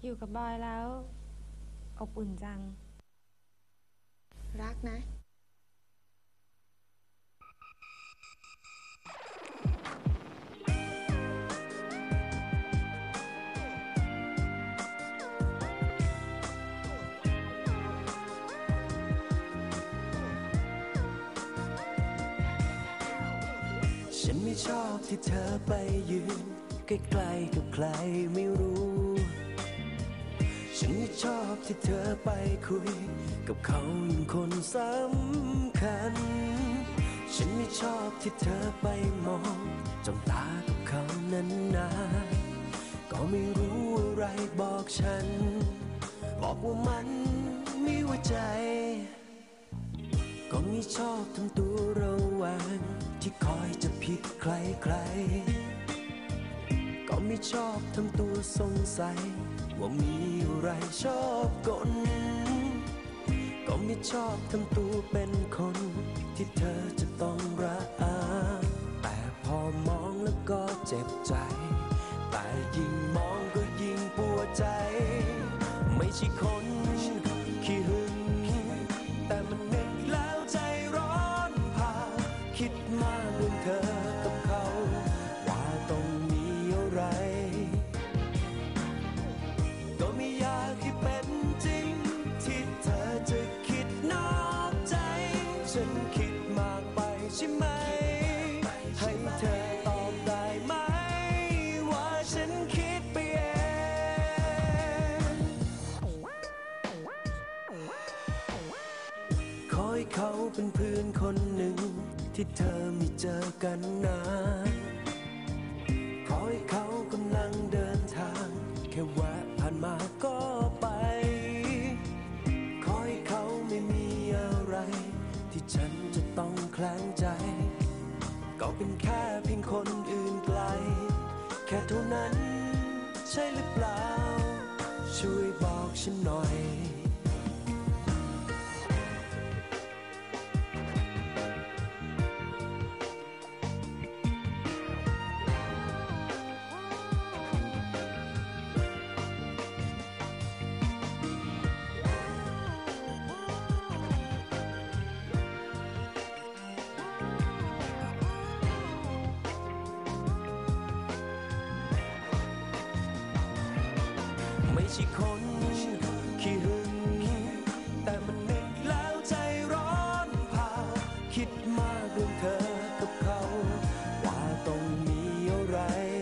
อยู่กับบอยแล้วอบอุ่นจังรักนะฉันไม่ชอบที่เธอไปยืนใกล้ๆกับใครไม่รู้ฉันไม่ชอบที่เธอไปคุยกับเขาอย่างคนสำคัญฉันไม่ชอบที่เธอไปมองจ้องตากับเขานานๆก็ไม่รู้อะไรบอกฉันบอกว่ามันมีหัวใจก็ไม่ชอบทำตัวระแวงที่คอยจะผิดใครก็ไม่ชอบทำตัวสงสัยว่ามีอะไรชอบกลก็ไม่ชอบทำตัวเป็นคนที่เธอจะต้องรักแต่พอมองแล้วก็เจ็บใจแต่ยิ่งมองก็ยิ่งปวดใจไม่ใช่คนขี้หึงแต่มันนึกแล้วใจร้อนเผาคิดมากเรื่องเธอกับเขาว่าต้องมีอะไรก็ไม่อยากให้เป็นจริงที่เธอจะคิดนอกใจฉันคิดมากไปใช่ไหมให้เธอตอบได้ไหมว่าฉันคิดไปเองขอให้เขาเป็นเพื่อนคนหนึ่งที่เธอไม่เจอกันนานขอให้เขากำลังเดินทางแค่แวะผ่านมาก็ไปขอให้เขาไม่มีอะไรที่ฉันจะต้องแคลงใจก็เป็นแค่เพียงคนอื่นไกลแค่เท่านั้นใช่หรือเปล่าช่วยบอกฉันหน่อยไม่ใช่คนขี้หึงแต่มันนึกแล้วใจร้อนเผาคิดมากเรื่องเธอกับเขาว่าต้องมีอะไร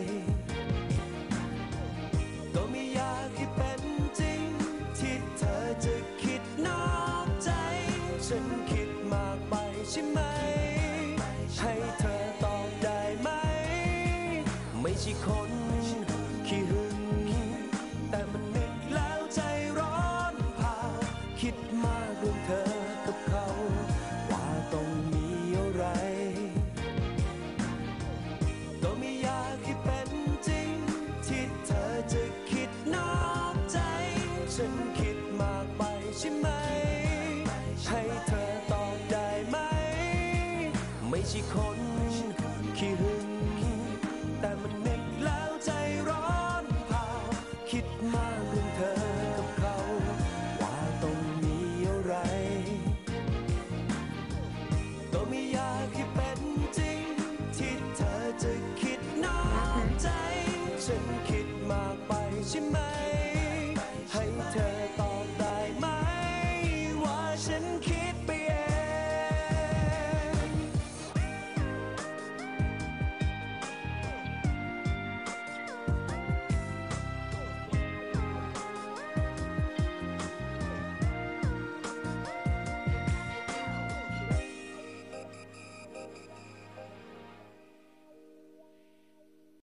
ก็ไม่อยากให้เป็นจริงที่เธอจะคิดนอกใจฉันคิดมากไปใช่ไหมให้เธอตอบได้ไหมไม่ใช่คนขี้หึงแต่มันนึกแล้วใจร้อนเผาคิดมากเรื่องเธอกับเขาว่าต้องมีอะไรก็ไม่อยากให้เป็นจริงที่เธอจะคิดนอกใจฉันคิดมากไปใช่ไหมให้เธอตอบได้ไหมไม่ใช่คนขี้หึงแต่มันนึกแล้วใจร้อนเผาคิดมากเรื่องเธอ